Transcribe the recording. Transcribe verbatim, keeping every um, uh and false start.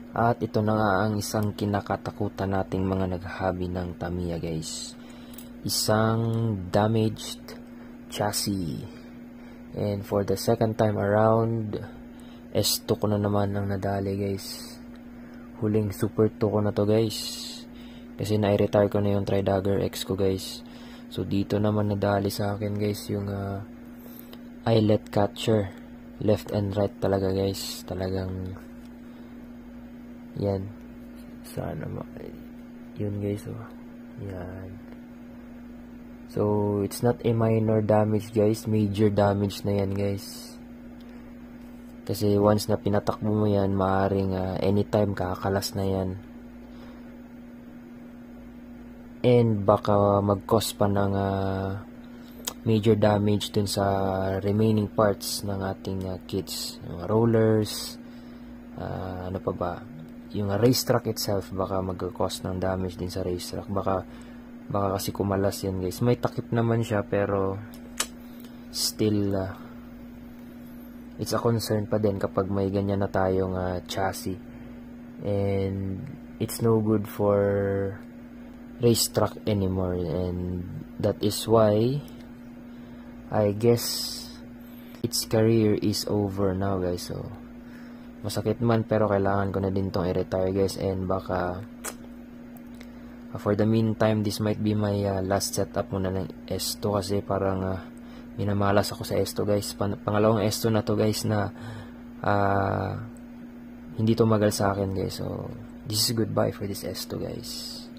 At ito na nga ang isang kinakatakutan nating mga naghahabi ng Tamiya guys. Isang damaged chassis. And for the second time around, S two ko na naman ang nadali guys. Huling Super two ko na to guys. Kasi na-retire ko na yung Tridagger X ko guys. So dito naman nadali sa akin guys yung uh, eyelet catcher. Left and right talaga guys. Talagang yan. Sana ma... Yun guys oh. Yan. So it's not a minor damage guys. Major damage na yan guys. Kasi once na pinatakbo mo yan, maaring uh, anytime kakakalas na yan. And baka mag-cause pa ng uh, major damage dun sa remaining parts ng ating uh, kits. Yung rollers, uh, ano pa ba? Yung racetrack itself, baka mag-cause ng damage din sa racetrack. Baka, baka kasi kumalas yan guys. May takip naman siya pero still... Uh, it's a concern pa din kapag may ganyan na tayong uh, chassis. And it's no good for racetrack anymore. And that is why I guess its career is over now guys. So masakit man pero kailangan ko na din tong i-retire guys. And baka uh, for the meantime this might be my uh, last setup muna ng S two kasi parang uh, minamalas ako sa S two guys. Pan pangalawang S two na to guys na uh, hindi tumagal sa akin guys. So this is goodbye for this S two guys.